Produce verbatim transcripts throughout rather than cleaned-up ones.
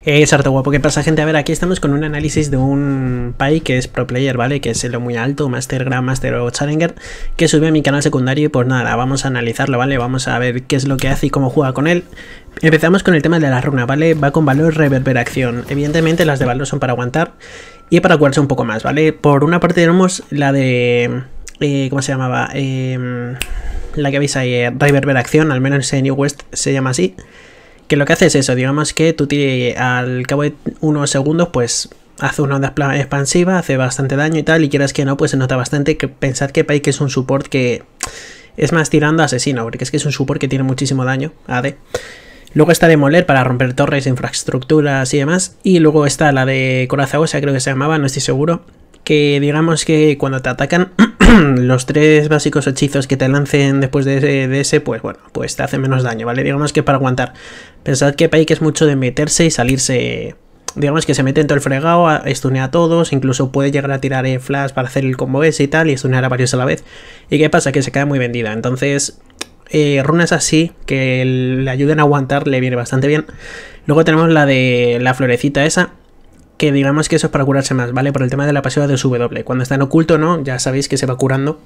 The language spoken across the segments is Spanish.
Es harto guapo. ¿Qué pasa, gente? A ver, aquí estamos con un análisis de un Pyke que es pro player, ¿vale? Que es lo muy alto, Master, Grandmaster o Challenger, que sube a mi canal secundario y pues nada, vamos a analizarlo, ¿vale? Vamos a ver qué es lo que hace y cómo juega con él. Empezamos con el tema de la runa, ¿vale? Va con valor reverberación. Evidentemente las de valor son para aguantar y para curarse un poco más, ¿vale? Por una parte tenemos la de... Eh, ¿Cómo se llamaba? Eh, la que veis ahí, eh, reverberación, al menos en New West se llama así. Que lo que hace es eso, digamos que tú te, al cabo de unos segundos pues hace una onda expansiva, hace bastante daño y tal, y quieras que no, pues se nota bastante. Que pensad que Pyke es un support que es más tirando a asesino, porque es que es un support que tiene muchísimo daño, A D. Luego está Demoler para romper torres, infraestructuras y demás, y luego está la de Coraza Ósea, creo que se llamaba, no estoy seguro, que digamos que cuando te atacan los tres básicos hechizos que te lancen después de ese, de ese, pues bueno, pues te hace menos daño, ¿vale? Digamos que para aguantar. Pensad que Pyke es mucho de meterse y salirse, digamos que se mete en todo el fregado, stunea a todos, incluso puede llegar a tirar eh, flash para hacer el combo ese y tal, y stunear a varios a la vez. ¿Y qué pasa? Que se queda muy vendida, entonces... Eh, runas así que le ayuden a aguantar le viene bastante bien. Luego tenemos la de la florecita esa, que digamos que eso es para curarse más, ¿vale? Por el tema de la pasiva de su W. Cuando está en oculto, ¿no? Ya sabéis que se va curando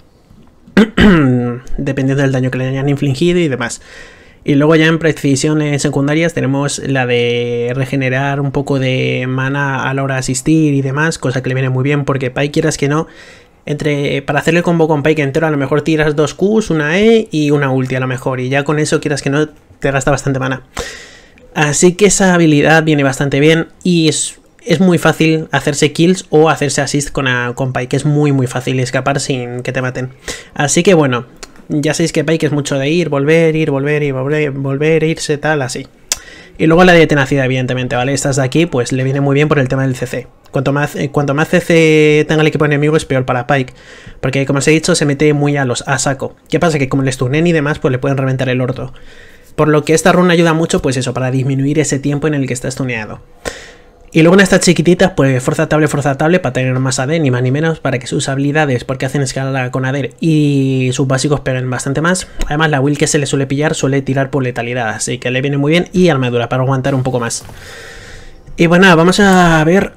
dependiendo del daño que le hayan infligido y demás. Y luego ya en precisiones secundarias tenemos la de regenerar un poco de mana a la hora de asistir y demás, cosa que le viene muy bien porque Pyke, quieras que no, entre para hacer el combo con Pyke entero a lo mejor tiras dos Qs, una E y una ulti a lo mejor, y ya con eso quieras que no te gasta bastante mana. Así que esa habilidad viene bastante bien y es... Es muy fácil hacerse kills o hacerse assist con, a, con Pyke, es muy muy fácil escapar sin que te maten. Así que bueno, ya sabéis que Pyke es mucho de ir, volver, ir, volver, ir, volver, volver, irse, tal, así. Y luego la de tenacidad, evidentemente, ¿vale? Estas de aquí pues le viene muy bien por el tema del C C. Cuanto más, eh, cuanto más C C tenga el equipo enemigo es peor para Pyke, porque como os he dicho se mete muy a los a saco. ¿Qué pasa? Que como le stunen y demás pues le pueden reventar el orto. Por lo que esta runa ayuda mucho pues eso, para disminuir ese tiempo en el que está stuneado. Y luego en estas chiquititas, pues fuerza table, fuerza table, para tener más A D, ni más ni menos, para que sus habilidades, porque hacen escala con A D y sus básicos peguen bastante más. Además la will que se le suele pillar suele tirar por letalidad, así que le viene muy bien, y armadura para aguantar un poco más. Y bueno, vamos a ver...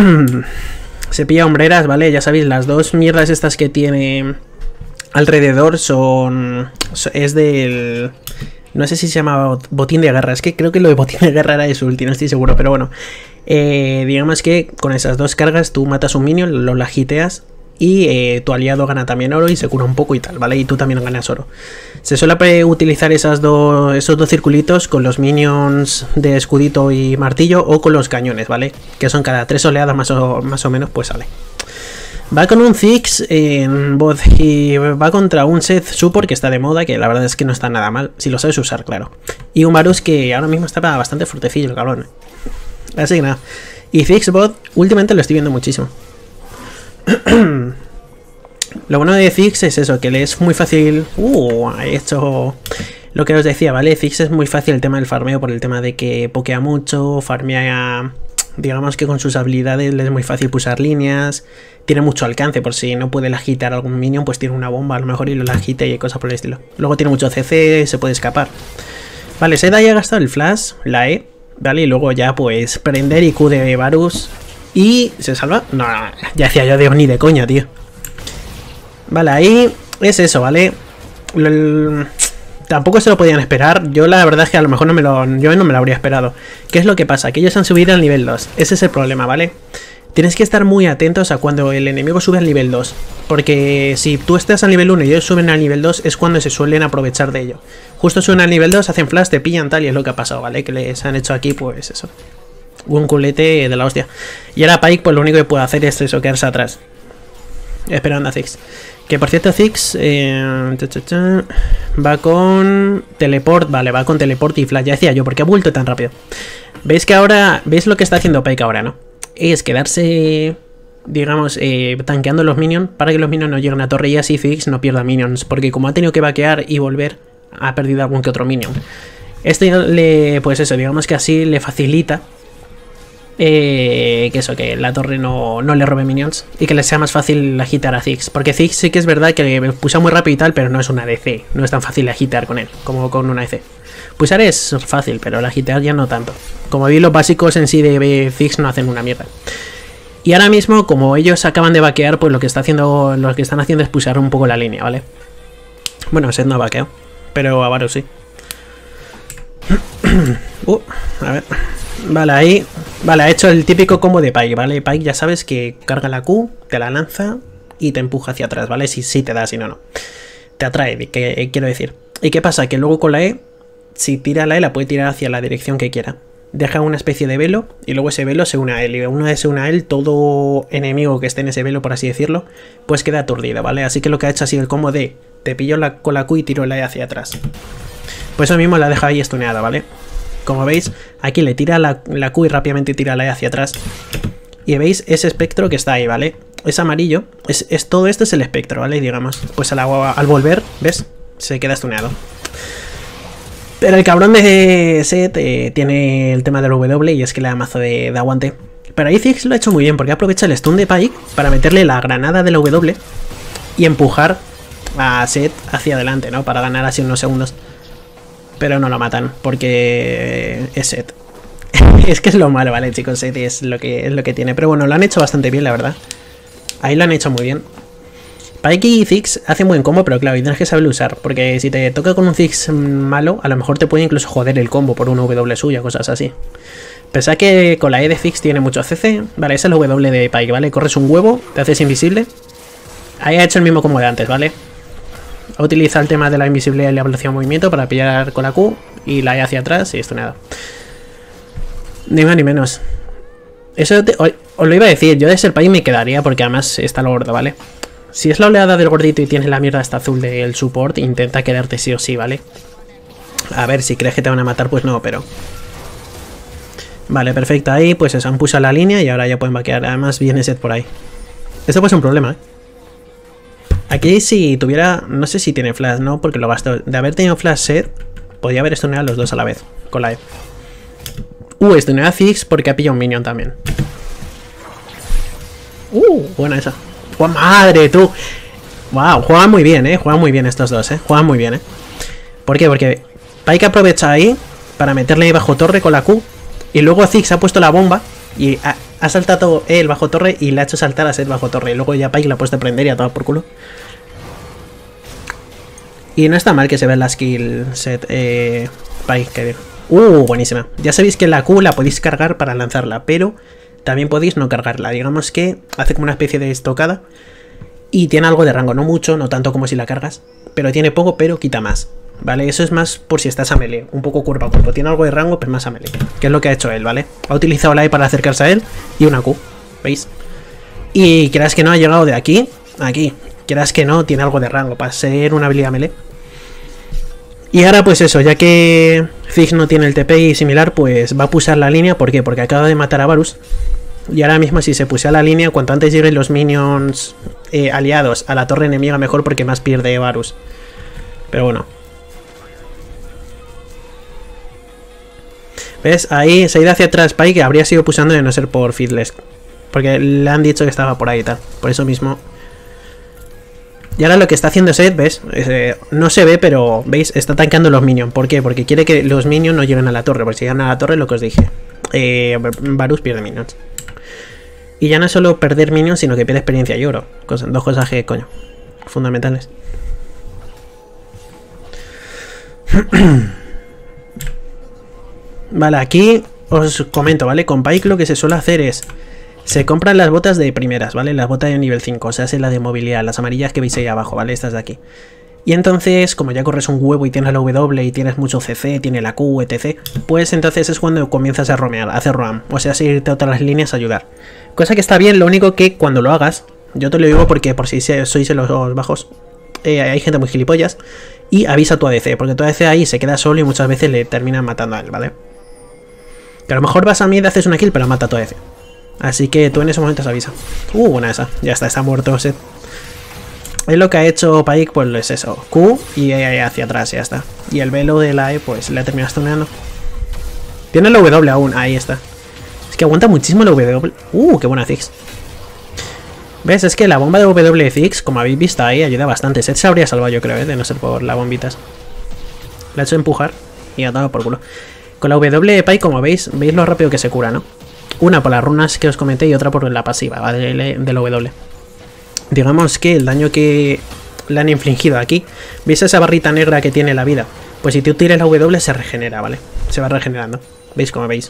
Se pilla hombreras, ¿vale? Ya sabéis, las dos mierdas estas que tiene alrededor son... Es del... No sé si se llama botín de guerra, es que creo que lo de botín de guerra era de su ulti, no estoy seguro, pero bueno. Eh, digamos que con esas dos cargas tú matas un minion, lo lagiteas y eh, tu aliado gana también oro y se cura un poco y tal, ¿vale? Y tú también ganas oro. Se suele utilizar esas dos, esos dos circulitos con los minions de escudito y martillo o con los cañones, ¿vale? Que son cada tres oleadas más o, más o menos, pues sale. Va con un Ziggs en bot y va contra un Seth Support que está de moda, que la verdad es que no está nada mal, si lo sabes usar, claro. Y un Varus que ahora mismo está bastante fuertecillo, el cabrón. Así que nada. Y Ziggs bot, últimamente lo estoy viendo muchísimo. Lo bueno de Ziggs es eso, que le es muy fácil... Uh, he hecho... Lo que os decía, ¿vale? Ziggs es muy fácil el tema del farmeo por el tema de que pokea mucho, farmea... Digamos que con sus habilidades le es muy fácil pulsar líneas, tiene mucho alcance, por si no puede agitar algún minion, pues tiene una bomba a lo mejor y lo agita y cosas por el estilo. Luego tiene mucho C C, se puede escapar. Vale, Seda ya ha gastado el flash, la E, vale, y luego ya pues prender y Q de Varus y se salva. No, no, ya decía yo, Dios, ni de coña, tío. Vale, ahí es eso, ¿vale? El... Tampoco se lo podían esperar. Yo la verdad es que a lo mejor no me lo, yo no me lo habría esperado. ¿Qué es lo que pasa? Que ellos han subido al nivel dos. Ese es el problema, ¿vale? Tienes que estar muy atentos a cuando el enemigo sube al nivel dos. Porque si tú estás al nivel uno y ellos suben al nivel dos es cuando se suelen aprovechar de ello. Justo suben al nivel dos, hacen flash, te pillan tal y es lo que ha pasado, ¿vale? Que les han hecho aquí pues eso. Un culete de la hostia. Y ahora Pyke pues lo único que puede hacer es eso, quedarse atrás. Esperando a Ziggs. Que por cierto Ziggs eh, cha, cha, cha, va con teleport, vale, va con teleport y flash. Ya decía yo, ¿por qué ha vuelto tan rápido? ¿Veis que ahora, veis lo que está haciendo Pyke ahora, no? Es quedarse, digamos, eh, tanqueando los minions para que los minions no lleguen a torre y así Ziggs no pierda minions. Porque como ha tenido que vaquear y volver, ha perdido algún que otro minion. Este le, pues eso, digamos que así le facilita Eh, que eso, que la torre no, no le robe minions y que le sea más fácil agitar a Ziggs, porque Ziggs sí que es verdad que pulsa muy rápido y tal, pero no es una D C, no es tan fácil agitar con él como con una D C. Pulsar es fácil, pero la agitear ya no tanto. Como vi, los básicos en sí de Ziggs no hacen una mierda. Y ahora mismo, como ellos acaban de vaquear, pues lo que está haciendo, lo que están haciendo es pulsar un poco la línea, ¿vale? Bueno, Seth no ha vaqueado, pero a Varus sí. uh, a ver. Vale, ahí. Vale, ha hecho el típico combo de Pyke, ¿vale? Pyke ya sabes que carga la Q, te la lanza y te empuja hacia atrás, ¿vale? Si sí te da, si no, no. Te atrae, que, quiero decir. ¿Y qué pasa? Que luego con la E, si tira la E, la puede tirar hacia la dirección que quiera. Deja una especie de velo y luego ese velo se une a él. Y una vez se une a él, todo enemigo que esté en ese velo, por así decirlo, pues queda aturdido, ¿vale? Así que lo que ha hecho ha sido el combo de te pillo la, con la Q y tiro la E hacia atrás. Pues eso mismo la deja ahí estuneada, ¿vale? Como veis, aquí le tira la, la Q y rápidamente tira la E hacia atrás. Y veis ese espectro que está ahí, ¿vale? Es amarillo. Es, es, todo esto es el espectro, ¿vale? Digamos. Pues al, al volver, ¿ves? Se queda estuneado. Pero el cabrón de Seth eh, tiene el tema del W y es que le da mazo de, de aguante. Pero ahí Ziggs lo ha hecho muy bien porque aprovecha el stun de Pyke para meterle la granada del W y empujar a Seth hacia adelante, ¿no? Para ganar así unos segundos. Pero no lo matan porque es Seth. Es que es lo malo, ¿vale, chicos? Seth es lo que, es lo que tiene. Pero bueno, lo han hecho bastante bien, la verdad. Ahí lo han hecho muy bien. Pyke y Ziggs hacen buen combo, pero claro, tienes que saberlo usar. Porque si te toca con un Ziggs malo, a lo mejor te puede incluso joder el combo por una W suya, cosas así. Pensad que con la E de Ziggs tiene mucho C C. Vale, esa es la W de Pyke, ¿vale? Corres un huevo, te haces invisible. Ahí ha hecho el mismo combo de antes, ¿vale? Ha utilizado el tema de la invisibilidad y la velocidad de movimiento para pillar con la Q y la E hacia atrás y esto nada. Ni más ni menos. Eso te, os, os lo iba a decir, yo de ser Pyke me quedaría porque además está lo gordo, ¿vale? Si es la oleada del gordito y tienes la mierda esta azul del support, intenta quedarte sí o sí, ¿vale? A ver, si crees que te van a matar, pues no, pero... Vale, perfecto, ahí pues se han puesto la línea y ahora ya pueden vaquear. Además viene Seth por ahí. Esto puede ser un problema, ¿eh? Aquí si tuviera... No sé si tiene flash, ¿no? Porque lo gastó. De haber tenido flash Seth, podía haber stuneado a los dos a la vez, con la E. Uh, stuneado a Ziggs porque ha pillado un minion también. Uh, buena esa. ¡Oh, madre, tú! Wow, juegan muy bien, eh. Juegan muy bien estos dos, eh. Juegan muy bien, eh. ¿Por qué? Porque Pyke aprovecha ahí para meterle ahí bajo torre con la Q. Y luego Ziggs ha puesto la bomba y ha, ha saltado él bajo torre y le ha hecho saltar a Seth bajo torre. Y luego ya Pyke la ha puesto a prender y a tomar por culo. Y no está mal que se vea la skill set eh, Pyke, que digo. Uh, buenísima. Ya sabéis que la Q la podéis cargar para lanzarla, pero también podéis no cargarla. Digamos que hace como una especie de estocada y tiene algo de rango. No mucho, no tanto como si la cargas, pero tiene poco, pero quita más. ¿Vale? Eso es más por si estás a melee, un poco cuerpo a cuerpo. Tiene algo de rango, pero más a melee. Que es lo que ha hecho él, ¿vale? Ha utilizado la E para acercarse a él y una Q. ¿Veis? Y quieras que no, ha llegado de aquí a aquí. Quieras que no, tiene algo de rango para ser una habilidad melee. Y ahora pues eso, ya que Ziggs no tiene el T P y similar, pues va a pulsar la línea. ¿Por qué? Porque acaba de matar a Varus. Y ahora mismo si se pusea la línea, cuanto antes lleguen los minions eh, aliados a la torre enemiga, mejor, porque más pierde Varus. Pero bueno. ¿Ves? Ahí se ha ido hacia atrás Pyke, que habría sido pulsando de no ser por Feedless. Porque le han dicho que estaba por ahí y tal. Por eso mismo... Y ahora lo que está haciendo Seth, ¿ves? Eh, no se ve, pero, ¿veis? Está tanqueando los minions. ¿Por qué? Porque quiere que los minions no lleguen a la torre. Porque si llegan a la torre, lo que os dije. Eh, Varus pierde minions. Y ya no es solo perder minions, sino que pierde experiencia y oro. Cosa, dos cosas que, coño, fundamentales. Vale, aquí os comento, ¿vale? Con Pyke lo que se suele hacer es... Se compran las botas de primeras, ¿vale? Las botas de nivel cinco, o sea, es la de movilidad, las amarillas que veis ahí abajo, ¿vale? Estas de aquí. Y entonces, como ya corres un huevo y tienes la W y tienes mucho C C, tiene la Q, etcétera, pues entonces es cuando comienzas a romear, a hacer roam, o sea, seguirte a otras líneas a ayudar. Cosa que está bien, lo único que cuando lo hagas, yo te lo digo porque por si sois en los bajos, eh, hay gente muy gilipollas, y avisa a tu A D C, porque tu A D C ahí se queda solo y muchas veces le terminan matando a él, ¿vale? Que a lo mejor vas a mí y haces una kill, pero mata a tu A D C. Así que tú en ese momento se avisa. Uh, buena esa. Ya está, está muerto Seth. Es lo que ha hecho Pyke, pues es eso. Q y E hacia atrás, ya está. Y el velo de la E, pues le ha terminado stuneando. Tiene la W aún, ahí está. Es que aguanta muchísimo la W. Uh, qué buena Ziggs. ¿Ves? Es que la bomba de W de Ziggs, como habéis visto ahí, ayuda bastante. Seth se habría salvado, yo creo, ¿eh? De no ser por las bombitas. Le ha hecho empujar. Y a tomar por culo. Con la W de Pike, como veis, veis lo rápido que se cura, ¿no? Una por las runas que os comenté y otra por la pasiva, ¿vale? De la W. Digamos que el daño que le han infligido aquí, ¿veis esa barrita negra que tiene la vida? Pues si tú tiras la W se regenera, ¿vale? Se va regenerando. ¿Veis cómo veis?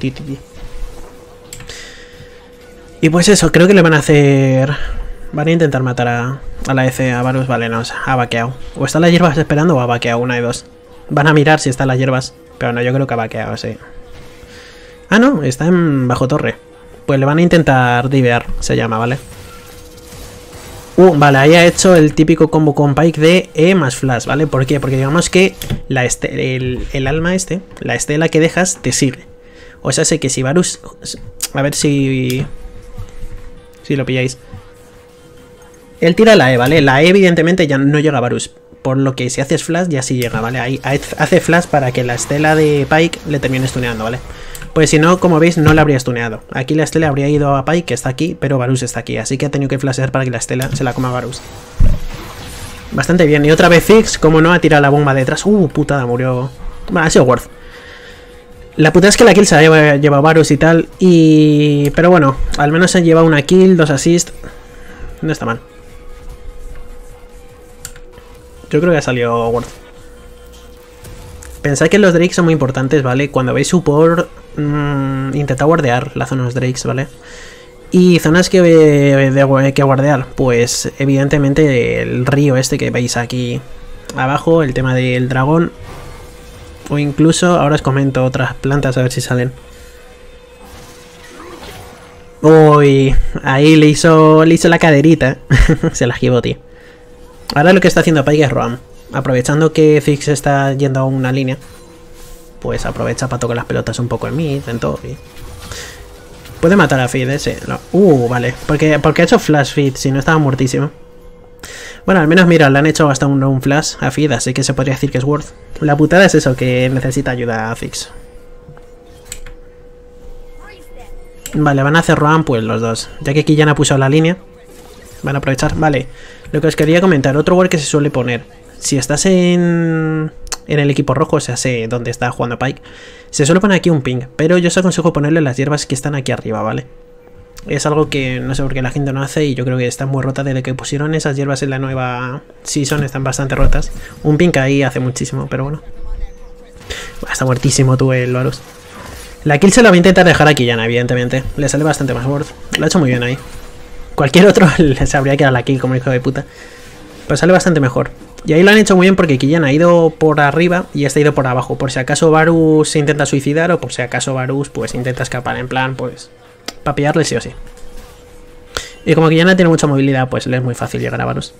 Y pues eso, creo que le van a hacer... Van a intentar matar a, a la E C, a Varus. Vale, no, ha vaqueado. O están las hierbas esperando o ha vaqueado, una de dos. Van a mirar si están las hierbas. Pero no, yo creo que ha vaqueado, sí. Ah, no, está en bajo torre. Pues le van a intentar divear, se llama, ¿vale? Uh, vale, ahí ha hecho el típico combo con Pike de E más flash, ¿vale? ¿Por qué? Porque digamos que la este, el, el alma este, la estela que dejas, te sigue. O sea, sé que si Varus... A ver si... Si lo pilláis. Él tira la E, ¿vale? La E evidentemente ya no llega a Varus. Por lo que si haces flash ya sí llega, ¿vale? Ahí hace flash para que la estela de Pike le termine stuneando, ¿vale? Pues si no, como veis, no la habría stuneado. Aquí la estela habría ido a Pike, que está aquí, pero Varus está aquí. Así que ha tenido que flashear para que la estela se la coma a Varus. Bastante bien. Y otra vez Ziggs, como no, ha tirado la bomba detrás. Uh, putada, murió. Bueno, ha sido worth. La putada es que la kill se la lleva, lleva Varus y tal. Y... Pero bueno, al menos se han llevado una kill, dos assists. No está mal. Yo creo que ha salido worth. Pensad que los Drakes son muy importantes, ¿vale? Cuando veis support, mmm, intentad guardear las zonas Drakes, ¿vale? Y zonas que, de, de, que guardear, pues evidentemente el río este que veis aquí abajo, el tema del dragón. O incluso, ahora os comento otras plantas a ver si salen. Uy, ahí le hizo, le hizo la caderita. Se la esquivó, tío. Ahora lo que está haciendo Pike es Roam. Aprovechando que Ziggs está yendo a una línea, pues aprovecha para tocar las pelotas un poco en mid, en todo. Y... puede matar a Feed ese. No. Uh, vale. Porque, porque ha hecho flash Feed, si no estaba muertísimo. Bueno, al menos mira, le han hecho hasta un, un flash a Feed, así que se podría decir que es worth. La putada es eso, que necesita ayuda a Ziggs. Vale, van a hacer Roam pues los dos. Ya que aquí ya no ha puesto la línea, van a aprovechar. Vale, lo que os quería comentar, otro word que se suele poner. Si estás en, en el equipo rojo, o sea, sé dónde está jugando Pike, se suele poner aquí un ping, pero yo os aconsejo ponerle las hierbas que están aquí arriba, ¿vale? Es algo que no sé por qué la gente no hace y yo creo que está muy rota desde que pusieron esas hierbas en la nueva season, están bastante rotas. Un ping ahí hace muchísimo, pero bueno. Está muertísimo tú el Varus. La kill se la va a intentar dejar aquí Yana, evidentemente. Le sale bastante más worth. Lo ha hecho muy bien ahí. Cualquier otro le sabría que era la kill como hijo de puta. Pero sale bastante mejor. Y ahí lo han hecho muy bien porque Killian ha ido por arriba y este ha ido por abajo. Por si acaso Varus se intenta suicidar o por si acaso Varus pues intenta escapar. En plan, pues, para pillarle sí o sí. Y como Killian tiene mucha movilidad, pues le es muy fácil llegar a Varus.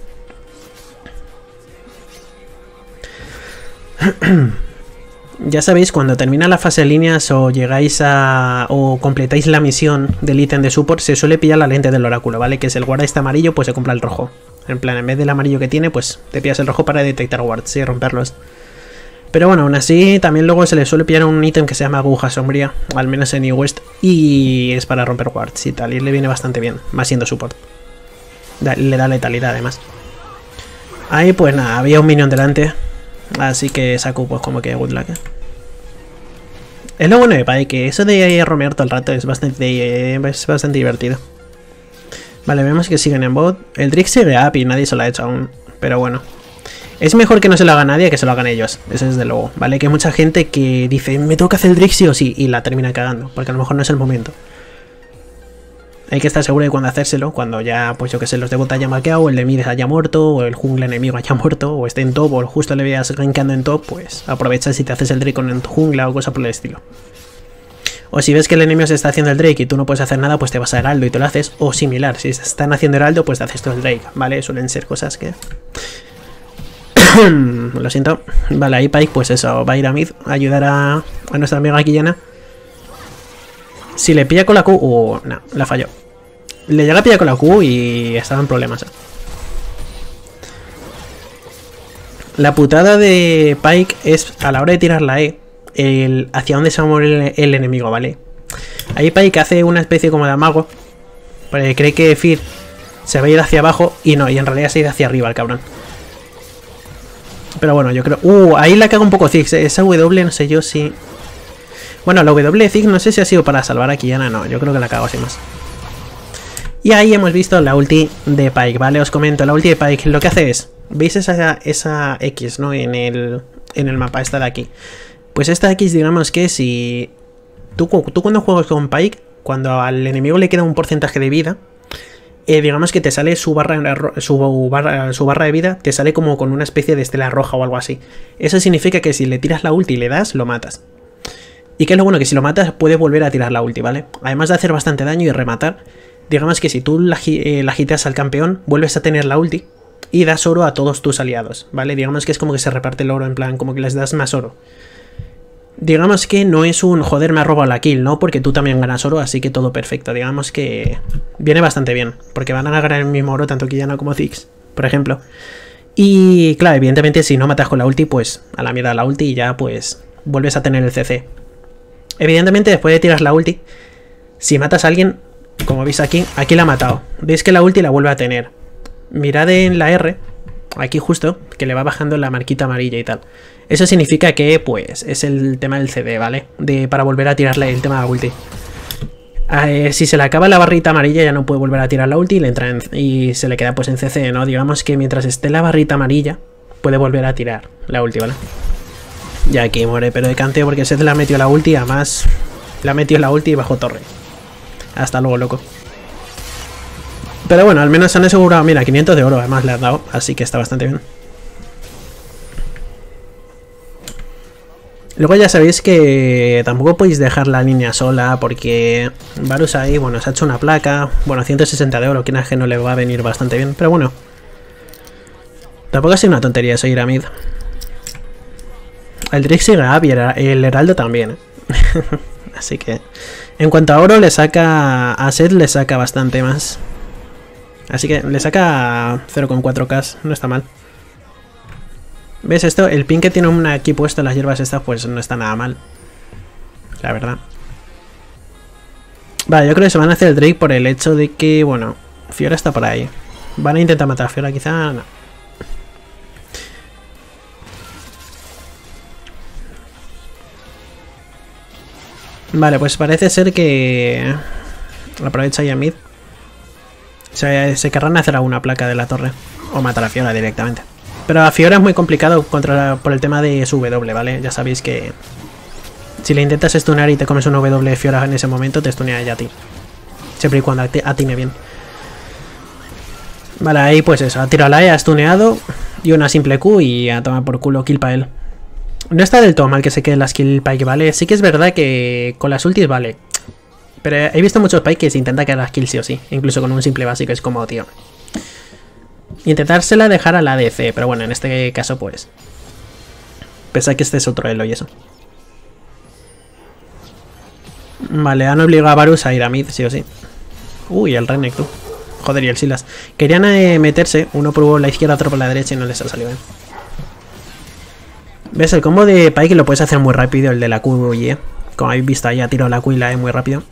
Ya sabéis, cuando termina la fase de líneas o llegáis a... o completáis la misión del ítem de support, se suele pillar la lente del oráculo, ¿vale? Que es el guarda este amarillo, pues se compra el rojo. En plan, en vez del amarillo que tiene, pues te pillas el rojo para detectar wards y romperlos. Pero bueno, aún así, también luego se le suele pillar un ítem que se llama aguja sombría, al menos en E-West, y es para romper wards y tal, y le viene bastante bien, más siendo support. Da, le da letalidad además. Ahí pues nada, había un minion delante, así que Saku pues como que good luck. Es lo bueno de Pai, que eso de romear todo el rato es bastante, es bastante divertido. Vale, vemos que siguen en bot. El Drake sigue up y nadie se lo ha hecho aún. Pero bueno. Es mejor que no se lo haga nadie que se lo hagan ellos. Eso es de luego. Vale, que hay mucha gente que dice, me toca hacer el Drake sí o sí. Y la termina cagando. Porque a lo mejor no es el momento. Hay que estar seguro de cuándo hacérselo. Cuando ya, pues yo que sé, los de bot haya maqueado, o el de mid haya muerto, o el jungle enemigo haya muerto, o esté en top, o justo le veas gankando en top, pues aprovecha si te haces el Drake con tu jungla o cosa por el estilo. O si ves que el enemigo se está haciendo el Drake y tú no puedes hacer nada, pues te vas a Heraldo y te lo haces. O similar, si se están haciendo Heraldo, pues te haces tú el Drake, ¿vale? Suelen ser cosas que... Lo siento. Vale, ahí Pike, pues eso, va a ir a mid a ayudar a, a nuestra amiga Killiana. Si le pilla con la Q... Uh, no, la falló. Le llega a pillar con la Q y estaba en problemas. La putada de Pike es a la hora de tirar la E, el hacia dónde se va a mover el, el enemigo, ¿vale? Ahí Pike hace una especie como de amago, porque cree que Feed se va a ir hacia abajo y no, y en realidad se ha ido hacia arriba el cabrón. Pero bueno, yo creo... Uh, ahí la cago un poco Ziggs. Esa W no sé yo si... Bueno, la W de Ziggs no sé si ha sido para salvar a Qiyana. No, yo creo que la cago así más. Y ahí hemos visto la ulti de Pyke, ¿vale? Os comento, la ulti de Pyke lo que hace es... ¿Veis esa, esa X, no? En el, en el mapa, esta de aquí. Pues esta X, digamos que si... Tú, tú cuando juegas con Pyke, cuando al enemigo le queda un porcentaje de vida... Eh, digamos que te sale su barra, su, barra, su barra de vida, te sale como con una especie de estela roja o algo así. Eso significa que si le tiras la ulti y le das, lo matas. Y que es lo bueno, que si lo matas puedes volver a tirar la ulti, ¿vale? Además de hacer bastante daño y rematar, digamos que si tú la, eh, la hiteas al campeón, vuelves a tener la ulti y das oro a todos tus aliados, ¿vale? Digamos que es como que se reparte el oro, en plan, como que les das más oro. Digamos que no es un joder, me ha robado la kill, ¿no? Porque tú también ganas oro, así que todo perfecto. Digamos que viene bastante bien, porque van a ganar el mismo oro tanto Qiyana como Ziggs, por ejemplo. Y claro, evidentemente si no matas con la ulti, pues a la mierda la ulti y ya pues vuelves a tener el C C. Evidentemente después de tirar la ulti, si matas a alguien, como veis aquí, aquí la ha matado. Veis que la ulti la vuelve a tener. Mirad en la R, aquí justo, que le va bajando la marquita amarilla y tal. Eso significa que, pues, es el tema del C D, ¿vale? De, para volver a tirarle el tema de la ulti. Eh, si se le acaba la barrita amarilla ya no puede volver a tirar la ulti y, le entra en, y se le queda pues en C C, ¿no? Digamos que mientras esté la barrita amarilla puede volver a tirar la ulti, ¿vale? Ya aquí muere, pero de canteo porque Seth le ha metido la ulti, además le ha metido la ulti y bajo torre. Hasta luego, loco. Pero bueno, al menos se han asegurado, mira, quinientos de oro además le han dado, así que está bastante bien. Luego ya sabéis que tampoco podéis dejar la línea sola porque Varus ahí, bueno, se ha hecho una placa. Bueno, ciento sesenta de oro, que que no le va a venir bastante bien, pero bueno. Tampoco ha sido una tontería eso ir a mid. El Drake sigue a y el Heraldo también, ¿eh? Así que en cuanto a oro le saca a Seth, le saca bastante más. Así que le saca cero coma cuatro K, no está mal. ¿Ves esto? El pin que tiene una aquí puesto en las hierbas estas, pues no está nada mal. La verdad. Vale, yo creo que se van a hacer el Drake por el hecho de que, bueno, Fiora está por ahí. ¿Van a intentar matar a Fiora? Quizá no. Vale, pues parece ser que aprovecha ya mid. Se, se querrán hacer alguna placa de la torre o matar a Fiora directamente. Pero a Fiora es muy complicado contra, por el tema de su W, ¿vale? Ya sabéis que si le intentas stunear y te comes un W de Fiora en ese momento, te stunea ya a ti. Siempre y cuando atine bien. Vale, ahí pues eso, ha tirado la E, ha stuneado y una simple Q y a tomar por culo kill para él. No está del todo mal que se quede las kill Pyke, ¿vale? Sí que es verdad que con las ultis vale. Pero he visto muchos Pyke que se intenta quedar las kills sí o sí. Incluso con un simple básico es como, tío. Intentársela dejar a la A D C, pero bueno, en este caso pues... Pese a que este es otro elo y eso. Vale, han obligado a Varus a ir a mid, sí o sí. Uy, el Renekton, tú. Joder, y el Silas. Querían eh, meterse, uno por la izquierda, otro por la derecha y no les ha salido bien. ¿Ves? El combo de Pyke lo puedes hacer muy rápido, el de la Q y E. Como habéis visto ahí, ha tirado la Q y la E muy rápido.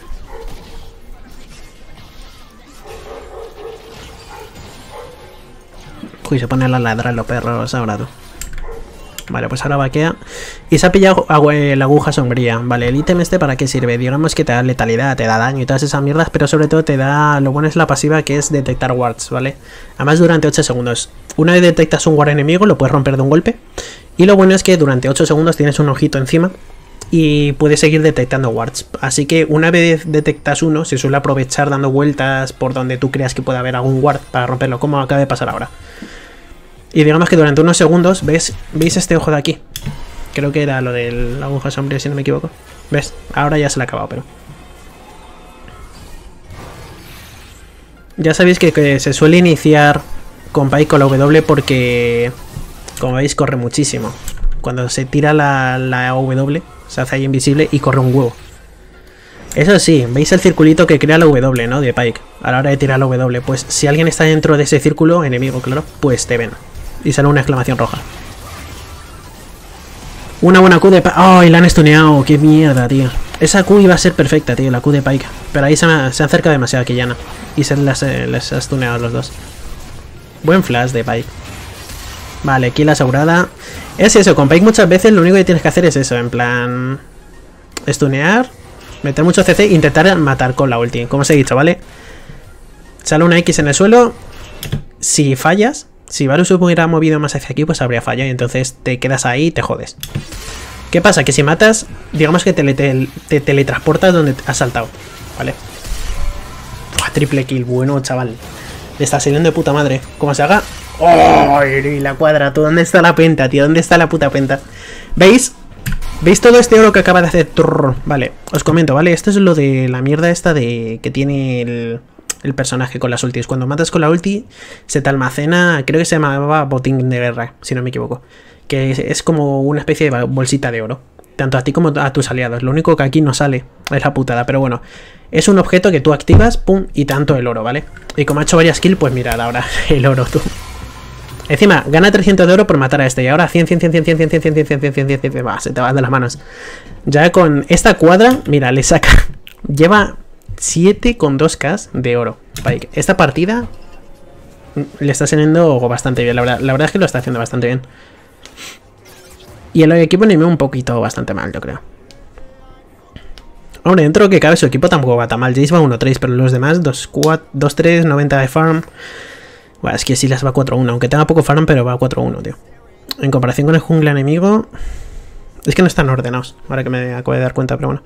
Uy, se pone a ladrar los perros ahora tú. Vale, pues ahora vaquea. Y se ha pillado la aguja sombría. Vale, el ítem este para qué sirve. Digamos que te da letalidad, te da daño y todas esas mierdas. Pero sobre todo te da... Lo bueno es la pasiva, que es detectar wards, ¿vale? Además durante ocho segundos. Una vez detectas un ward enemigo, lo puedes romper de un golpe. Y lo bueno es que durante ocho segundos tienes un ojito encima y puedes seguir detectando wards. Así que una vez detectas uno, se suele aprovechar dando vueltas por donde tú creas que puede haber algún ward para romperlo, como acaba de pasar ahora. Y digamos que durante unos segundos, ¿ves? ¿Veis este ojo de aquí? Creo que era lo de la aguja sombría, si no me equivoco. ¿Ves? Ahora ya se le ha acabado, pero... Ya sabéis que, que se suele iniciar con Pyke con la W porque, como veis, corre muchísimo. Cuando se tira la, la W, se hace ahí invisible y corre un huevo. Eso sí, veis el circulito que crea la W, ¿no? De Pyke, a la hora de tirar la W. Pues si alguien está dentro de ese círculo, enemigo, claro, pues te ven. Y sale una exclamación roja. Una buena Q de Pyke. ¡Ay, la han stuneado! ¡Qué mierda, tío! Esa Q iba a ser perfecta, tío, la Q de Pyke. Pero ahí se, me, se acerca demasiado a Qiyana. Y se les, les ha stuneado a los dos. Buen flash de Pyke. Vale, kill asegurada. Es eso, con Pyke muchas veces lo único que tienes que hacer es eso, en plan... Stunear, meter mucho C C e intentar matar con la ulti, como os he dicho, ¿vale? Sale una X en el suelo. Si fallas, si Varus hubiera movido más hacia aquí, pues habría fallado y entonces te quedas ahí y te jodes. ¿Qué pasa? Que si matas, digamos que te, te, te teletransportas donde has saltado, ¿vale? Uf, triple kill, bueno, chaval. Le está saliendo de puta madre. ¿Cómo se haga? ¡Oh! Y la cuadra, ¿tú dónde está la penta, tío? ¿Dónde está la puta penta? ¿Veis? ¿Veis todo este oro que acaba de hacer? Trrr, vale, os comento, ¿vale? Esto es lo de la mierda esta de que tiene el, el personaje con las ultis. Cuando matas con la ulti, se te almacena, creo que se llamaba botín de guerra, si no me equivoco. Que es, es como una especie de bolsita de oro. Tanto a ti como a tus aliados. Lo único que aquí no sale es la putada, pero bueno. Es un objeto que tú activas, pum, y tanto el oro, ¿vale? Y como ha hecho varias kills, pues mirad ahora el oro, tú. Encima, gana trescientos de oro por matar a este. Y ahora cien, cien, cien, cien, cien, cien, cien, cien, cien, cien, cien, cien, cien, cien, cien, va, se te va de las manos. Ya con esta cuadra, mira, le saca. Lleva siete coma dos k de oro. Esta partida le está saliendo bastante bien. La verdad, la verdad es que lo está haciendo bastante bien. Y el equipo enemigo un poquito bastante mal, yo creo. Hombre, dentro de lo que cabe, su equipo tampoco va tan mal. Jace va uno tres, pero los demás dos tres, noventa de farm. Bueno, es que Sylas va cuatro uno, aunque tenga poco farm, pero va cuatro uno, tío. En comparación con el jungla enemigo... Es que no están ordenados, ahora que me acabo de dar cuenta, pero bueno.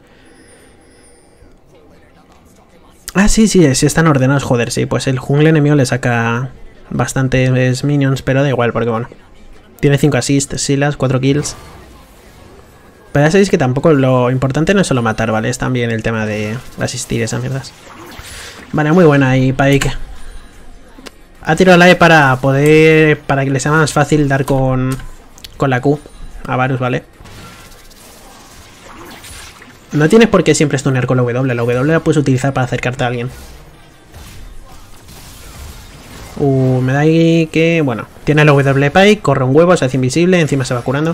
Ah, sí, sí, sí están ordenados, joder, sí. Pues el jungla enemigo le saca bastantes minions, pero da igual, porque bueno. Tiene cinco assists, Sylas, cuatro kills. Pero ya sabéis que tampoco lo importante no es solo matar, ¿vale? Es también el tema de asistir esas mierdas. Vale, muy buena ahí, Pyke. Ha tirado la E para poder... Para que le sea más fácil dar con... Con la Q a Varus, ¿vale? No tienes por qué siempre stunear con la W. La W la puedes utilizar para acercarte a alguien. Uh, me da ahí que... Bueno, tiene la W Pyke, corre un huevo, se hace invisible, encima se va curando.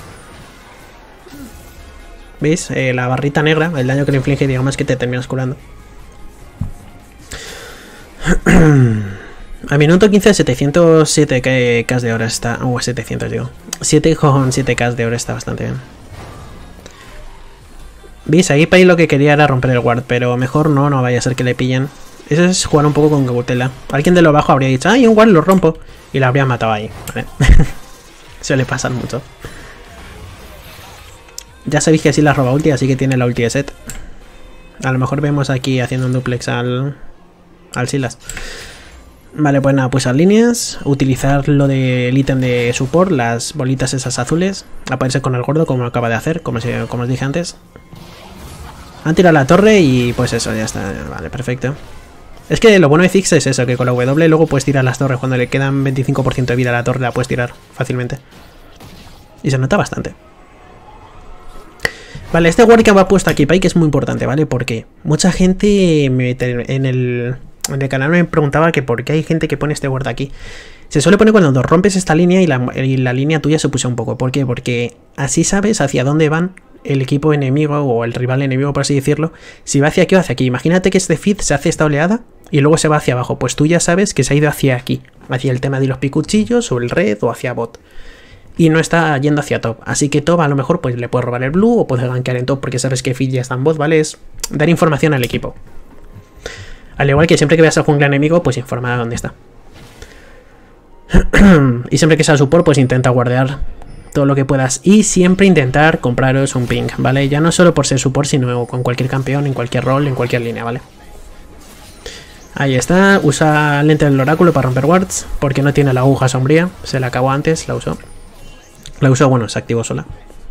¿Veis? Eh, la barrita negra, el daño que le inflige, digamos que te terminas curando. A minuto quince, setecientos siete k de oro está... Uh, setecientos digo. siete coma siete k de oro está bastante bien. ¿Veis? Ahí Pai lo que quería era romper el ward, pero mejor no, no vaya a ser que le pillen. Eso es jugar un poco con cautela. Alguien de lo bajo habría dicho, ¡ay, un ward, lo rompo! Y la habría matado ahí, ¿vale? Suele pasar mucho. Ya sabéis que así la roba ulti, así que tiene la ulti de set. A lo mejor vemos aquí haciendo un duplex al... Al Sylas. Vale, pues nada, pues a líneas. Utilizar lo del ítem de support, las bolitas esas azules. Aparecer con el gordo, como acaba de hacer, como, si, como os dije antes. Han tirado la torre y pues eso, ya está. Vale, perfecto. Es que lo bueno de Ziggs es eso, que con la W luego puedes tirar las torres. Cuando le quedan veinticinco por ciento de vida a la torre la puedes tirar fácilmente. Y se nota bastante. Vale, este ward que me ha puesto aquí Pyke es muy importante, ¿vale? Porque mucha gente me, en, el, en el canal me preguntaba que por qué hay gente que pone este ward aquí. Se suele poner cuando rompes esta línea y la, y la línea tuya se puso un poco. ¿Por qué? Porque así sabes hacia dónde van el equipo enemigo o el rival enemigo, por así decirlo. Si va hacia aquí o hacia aquí. Imagínate que este feed se hace esta oleada y luego se va hacia abajo. Pues tú ya sabes que se ha ido hacia aquí. Hacia el tema de los picuchillos o el red o hacia bot. Y no está yendo hacia top. Así que top a lo mejor pues le puedes robar el blue o puedes gankear en top porque sabes que feed ya está en bot, ¿vale? Es dar información al equipo. Al igual que siempre que veas al jungla enemigo, pues informa de dónde está. Y siempre que sea support, pues intenta guardear todo lo que puedas. Y siempre intentar compraros un ping, ¿vale? Ya no solo por ser support, sino con cualquier campeón, en cualquier rol, en cualquier línea, ¿vale? Ahí está. Usa lente del oráculo para romper wards, porque no tiene la aguja sombría. Se la acabó antes, la usó. La usó, bueno, se activó sola.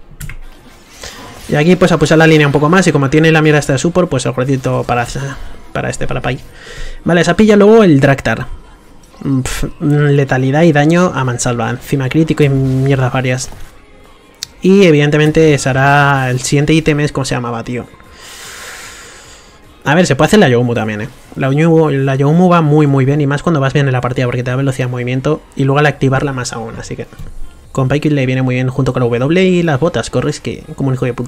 Y aquí pues a pulsar la línea un poco más. Y como tiene la mierda esta de support, pues el gordito para, para este, para Pai. Vale, esa pilla luego el Draktar. Pff, letalidad y daño a mansalva. Encima crítico y mierdas varias. Y evidentemente será el siguiente ítem es como se llamaba, tío. A ver, se puede hacer la Youmu también, eh. La Youmu, la Youmu va muy muy bien. Y más cuando vas bien en la partida, porque te da velocidad de movimiento. Y luego al activarla más aún, así que... Con Pyke le viene muy bien junto con la W y las botas. Corres que como un hijo de puta.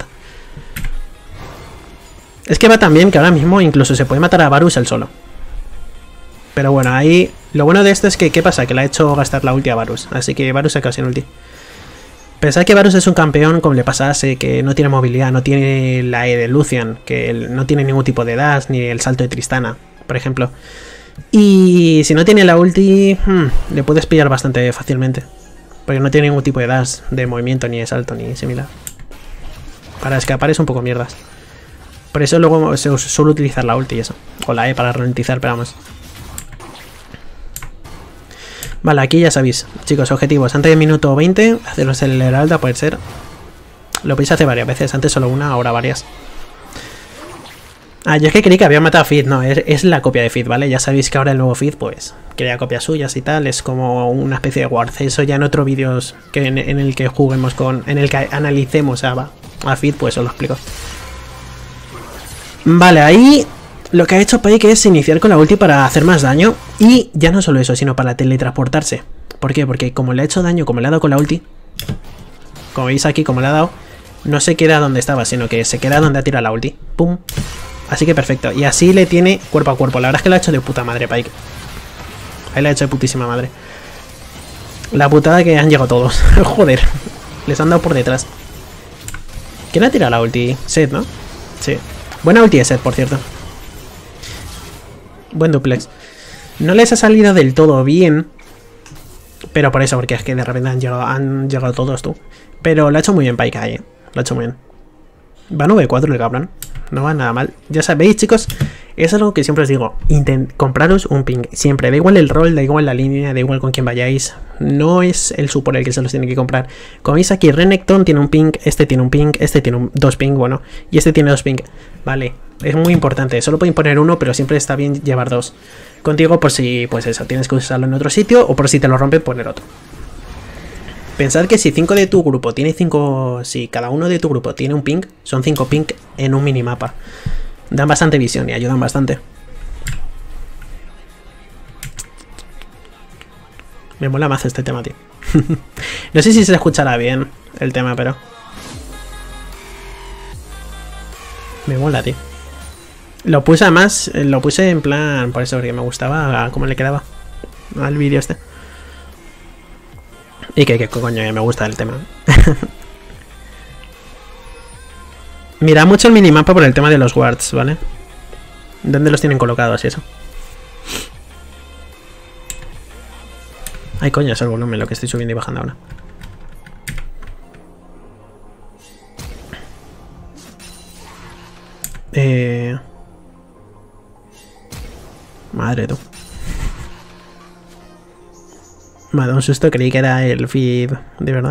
Es que va tan bien que ahora mismo incluso se puede matar a Varus él solo. Pero bueno, ahí Lo bueno de esto es que, ¿qué pasa? Que le ha hecho gastar la ulti a Varus. Así que Varus se ha quedado sin ulti. Pensad que Varus es un campeón, como le pasase, que no tiene movilidad, no tiene la E de Lucian, que no tiene ningún tipo de dash, ni el salto de Tristana, por ejemplo. Y si no tiene la ulti, hmm, le puedes pillar bastante fácilmente. Porque no tiene ningún tipo de dash, de movimiento, ni de salto, ni similar. Para escapar es un poco mierdas. Por eso luego se suele utilizar la ulti y eso. O la E para ralentizar, pero vamos. Vale, aquí ya sabéis, chicos, objetivos. Antes del minuto veinte, haceros el Heralda, puede ser. Lo podéis hacer varias veces, antes solo una, ahora varias. Ah, yo es que creí que había matado a Fizz, no, es, es la copia de Fizz, ¿vale? Ya sabéis que ahora el nuevo Fizz, pues, crea copias suyas y tal, es como una especie de Ward. Eso ya en otros vídeos que en, en el que juguemos con, en el que analicemos a, a Fizz, pues os lo explico. Vale, ahí lo que ha hecho Pyke es iniciar con la ulti para hacer más daño. Y ya no solo eso, sino para teletransportarse. ¿Por qué? Porque como le ha hecho daño, como le ha dado con la ulti, como veis aquí, como le ha dado, no se queda donde estaba, sino que se queda donde ha tirado la ulti. ¡Pum! Así que perfecto. Y así le tiene cuerpo a cuerpo. La verdad es que lo ha hecho de puta madre Pyke. Ahí lo ha hecho de putísima madre. La putada que han llegado todos. Joder. Les han dado por detrás. ¿Quién ha tirado la ulti? Seth, ¿no? Sí. Buena ulti de Seth, por cierto. Buen duplex. No les ha salido del todo bien. Pero por eso, porque es que de repente han llegado, han llegado todos, tú. Pero lo ha hecho muy bien Pyke ahí, ¿eh? Lo ha hecho muy bien. Va nueve cuatro el cabrón. No va nada mal. Ya sabéis, chicos, eso es algo que siempre os digo. Intent compraros un ping. Siempre. Da igual el rol, da igual la línea, da igual con quién vayáis. No es el support el que se los tiene que comprar. Como veis aquí, Renekton tiene un ping, este tiene un ping, este tiene un, dos ping, bueno. Y este tiene dos ping. Vale. Es muy importante. Solo pueden poner uno, pero siempre está bien llevar dos. Contigo por si, pues eso, tienes que usarlo en otro sitio. O por si te lo rompen, poner otro. Pensad que si cinco de tu grupo tiene cinco... Si cada uno de tu grupo tiene un ping, son cinco ping en un minimapa. Dan bastante visión y ayudan bastante. Me mola más este tema, tío. No sé si se escuchará bien el tema, pero... Me mola, tío. Lo puse además, lo puse en plan... Por eso, porque me gustaba cómo le quedaba al vídeo este. Y que, que coño, me gusta el tema. Mira mucho el minimapa por el tema de los wards, ¿vale? ¿Dónde los tienen colocados y eso? Ay, coño, es el volumen lo que estoy subiendo y bajando ahora. Eh... Madre tú. Me ha dado un susto, creí que era el feed, de verdad.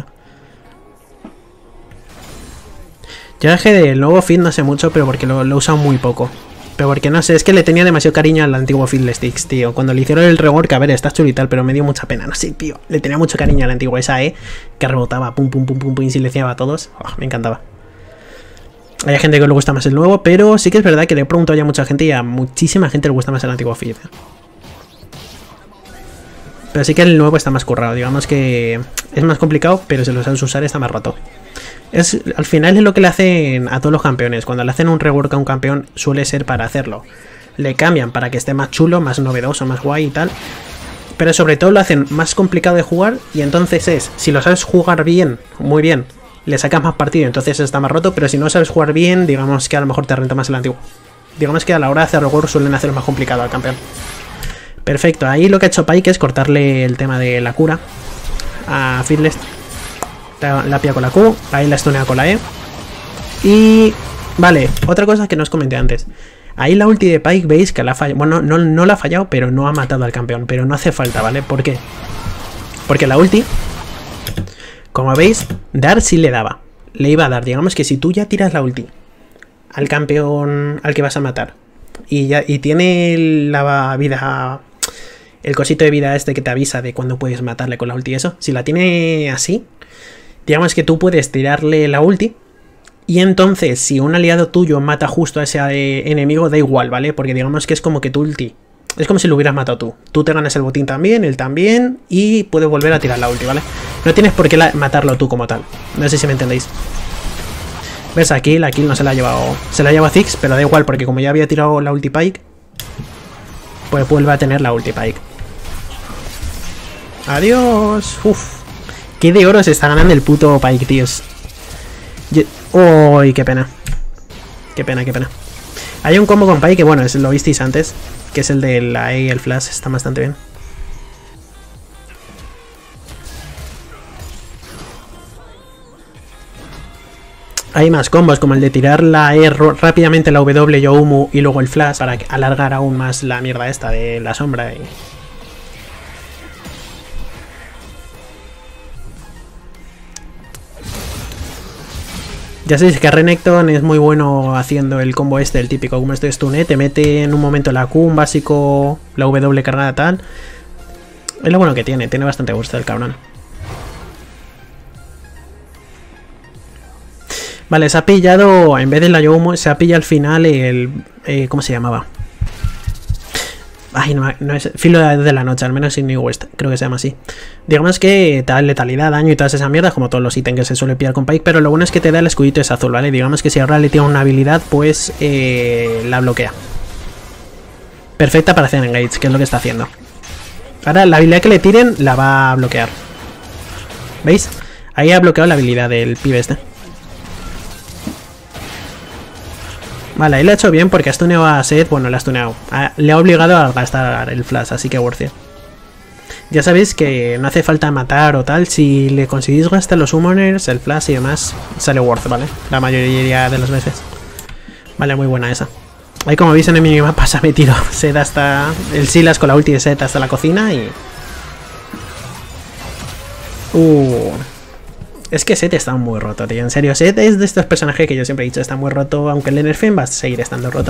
Yo es que del nuevo feed no sé mucho, pero porque lo, lo he usado muy poco. Pero porque no sé, es que le tenía demasiado cariño al antiguo feed de Sticks, tío. Cuando le hicieron el rework, a ver, está chulo y tal, pero me dio mucha pena, no sé, tío. Le tenía mucho cariño al antiguo, esa E, que rebotaba, pum, pum, pum, pum, pum, y silenciaba a todos. Oh, me encantaba. Hay gente que le gusta más el nuevo, pero sí que es verdad que le he preguntado ya a mucha gente y a muchísima gente le gusta más el antiguo feed. Pero sí que el nuevo está más currado, digamos que es más complicado, pero si lo sabes usar está más roto. Es, al final es lo que le hacen a todos los campeones. Cuando le hacen un rework a un campeón suele ser para hacerlo. Le cambian para que esté más chulo, más novedoso, más guay y tal. Pero sobre todo lo hacen más complicado de jugar y entonces es, si lo sabes jugar bien, muy bien, le sacas más partido, entonces está más roto. Pero si no sabes jugar bien, digamos que a lo mejor te renta más el antiguo. Digamos que a la hora de hacer rework suelen hacer más complicado al campeón. Perfecto, ahí lo que ha hecho Pyke es cortarle el tema de la cura a Fearless. La pilla con la Q, ahí la stunea con la E. Y... Vale, otra cosa que no os comenté antes. Ahí la ulti de Pyke, veis que la ha fallado. Bueno, no, no la ha fallado, pero no ha matado al campeón. Pero no hace falta, ¿vale? ¿Por qué? Porque la ulti, como veis, dar sí le daba. Le iba a dar, digamos que si tú ya tiras la ulti al campeón al que vas a matar y, ya, y tiene la vida... El cosito de vida este que te avisa de cuando puedes matarle con la ulti y eso. Si la tiene así, digamos que tú puedes tirarle la ulti. Y entonces, si un aliado tuyo mata justo a ese eh, enemigo, da igual, ¿vale? Porque digamos que es como que tu ulti... Es como si lo hubieras matado tú. Tú te ganas el botín también, él también. Y puedes volver a tirar la ulti, ¿vale? No tienes por qué la matarlo tú como tal. No sé si me entendéis. ¿Ves? Aquí la kill no se la ha llevado... Se la ha llevado Ziggs, pero da igual, porque como ya había tirado la ulti Pyke, pues vuelve a tener la ulti Pyke. Adiós. Uf. Qué de oro se está ganando el puto Pyke, tíos. Uy, qué pena. Qué pena, qué pena. Hay un combo con Pyke que, bueno, es, lo visteis antes. Que es el de la E y el flash. Está bastante bien. Hay más combos, como el de tirar la E rápidamente, la W, Youmu y luego el flash para alargar aún más la mierda esta de la sombra. Y... ya sabéis que Renekton es muy bueno haciendo el combo este, el típico, como este stun, ¿eh? Te mete en un momento la Q, un básico, la W cargada tal. Es lo bueno que tiene, tiene bastante gusto el cabrón. Vale, se ha pillado, en vez de la Youmu, se ha pillado al final el... Eh, ¿cómo se llamaba? Ay, no, no es... Filo de la noche, al menos en New West, creo que se llama así. Digamos que tal letalidad, daño y todas esas mierdas, como todos los ítems que se suele pillar con Pyke, pero lo bueno es que te da el escudito ese azul, ¿vale? Digamos que si ahora le tiene una habilidad, pues eh, la bloquea. Perfecta para hacer engage, que es lo que está haciendo. Ahora la habilidad que le tiren la va a bloquear. ¿Veis? Ahí ha bloqueado la habilidad del pibe este. Vale, ahí lo ha hecho bien porque ha stuneado a Seth. Bueno, le ha stuneado. Le ha obligado a gastar el flash, así que worth it. Ya sabéis que no hace falta matar o tal. Si le conseguís gastar los summoners, el flash y demás, sale worth, ¿vale? La mayoría de las veces. Vale, muy buena esa. Ahí, como veis en el minimapa, se ha metido Seth hasta el Silas con la ulti de Seth hasta la cocina y... Uh... Es que Seth está muy roto, tío. En serio, Seth es de estos personajes que yo siempre he dicho, está muy roto, aunque el nerfen va a seguir estando roto.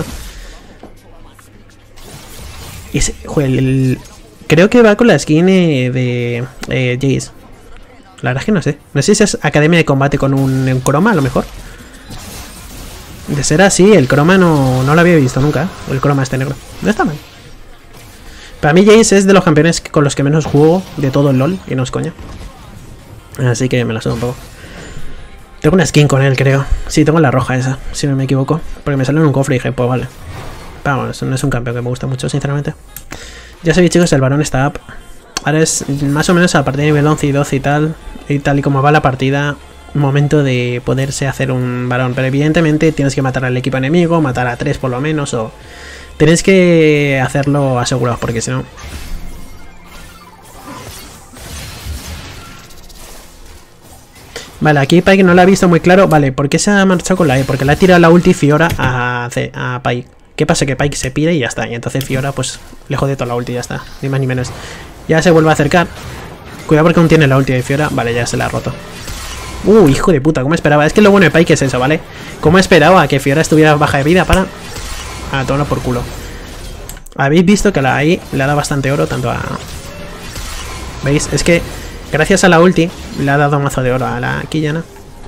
Y se, joder, el, creo que va con la skin eh, de eh, Jace. La verdad es que no sé. No sé si es academia de combate con un, un croma, a lo mejor. De ser así, el croma no, no lo había visto nunca, ¿eh? El croma este negro. No está mal. Para mí Jace es de los campeones con los que menos juego de todo el LoL, y no es coña. Así que me la subo un poco. Tengo una skin con él, creo. Sí, tengo la roja esa, si no me equivoco. Porque me salió en un cofre y dije, pues vale. Vamos, no es un campeón que me gusta mucho, sinceramente. Ya sabéis, chicos, el varón está up. Ahora es más o menos a partir de nivel once y doce y tal. Y tal y como va la partida, momento de poderse hacer un varón. Pero evidentemente tienes que matar al equipo enemigo, matar a tres por lo menos. O tenéis que hacerlo asegurados, porque si no... Vale, aquí Pyke no la ha visto muy claro. Vale, ¿por qué se ha marchado con la E? Porque le ha tirado la ulti Fiora a, a Pyke. ¿Qué pasa? Que Pyke se pide y ya está. Y entonces Fiora pues le jode toda la ulti y ya está. Ni más ni menos. Ya se vuelve a acercar. Cuidado porque aún tiene la ulti de Fiora. Vale, ya se la ha roto. Uh, hijo de puta, ¿cómo esperaba? Es que lo bueno de Pyke es eso, ¿vale? ¿Cómo esperaba que Fiora estuviera baja de vida para... Ah, todo por culo. Habéis visto que la ahí le ha dado bastante oro tanto a... ¿Veis? Es que... gracias a la ulti le ha dado un mazo de oro a la Quillana.